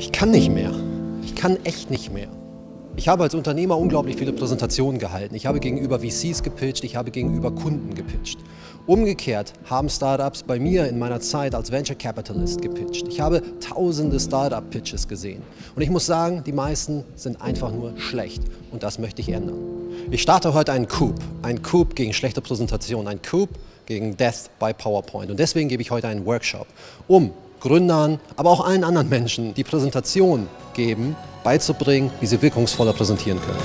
Ich kann nicht mehr. Ich kann echt nicht mehr. Ich habe als Unternehmer unglaublich viele Präsentationen gehalten. Ich habe gegenüber VCs gepitcht, ich habe gegenüber Kunden gepitcht. Umgekehrt haben Startups bei mir in meiner Zeit als Venture Capitalist gepitcht. Ich habe tausende Startup-Pitches gesehen. Und ich muss sagen, die meisten sind einfach nur schlecht. Und das möchte ich ändern. Ich starte heute einen Coup. Ein Coup gegen schlechte Präsentationen. Ein Coup gegen Death by PowerPoint. Und deswegen gebe ich heute einen Workshop, um Gründern, aber auch allen anderen Menschen, die Präsentation geben, beizubringen, wie sie wirkungsvoller präsentieren können.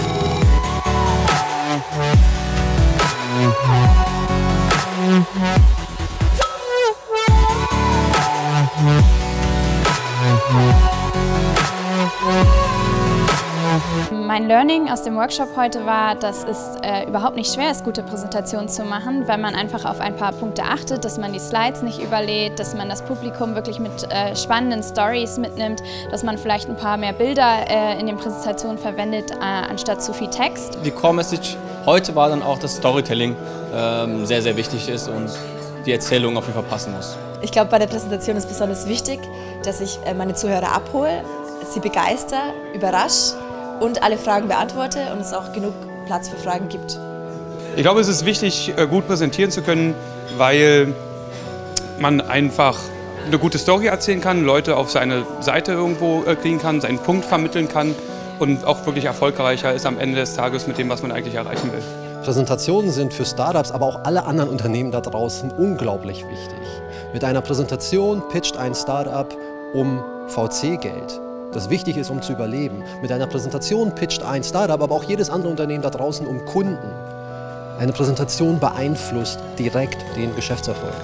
Mein Learning aus dem Workshop heute war, dass es überhaupt nicht schwer ist, gute Präsentationen zu machen, weil man einfach auf ein paar Punkte achtet, dass man die Slides nicht überlädt, dass man das Publikum wirklich mit spannenden Stories mitnimmt, dass man vielleicht ein paar mehr Bilder in den Präsentationen verwendet, anstatt zu viel Text. Die Core Message heute war dann auch, dass Storytelling sehr, sehr wichtig ist und die Erzählung auf jeden Fall passen muss. Ich glaube, bei der Präsentation ist besonders wichtig, dass ich meine Zuhörer abhole, sie begeister, überrasche und alle Fragen beantworte und es auch genug Platz für Fragen gibt. Ich glaube, es ist wichtig, gut präsentieren zu können, weil man einfach eine gute Story erzählen kann, Leute auf seine Seite irgendwo kriegen kann, seinen Punkt vermitteln kann und auch wirklich erfolgreicher ist am Ende des Tages mit dem, was man eigentlich erreichen will. Präsentationen sind für Startups, aber auch alle anderen Unternehmen da draußen unglaublich wichtig. Mit einer Präsentation pitcht ein Startup um VC-Geld, das wichtig ist, um zu überleben. Mit einer Präsentation pitcht ein Startup, aber auch jedes andere Unternehmen da draußen um Kunden. Eine Präsentation beeinflusst direkt den Geschäftserfolg.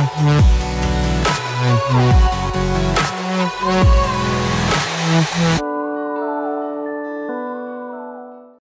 Mm-hmm.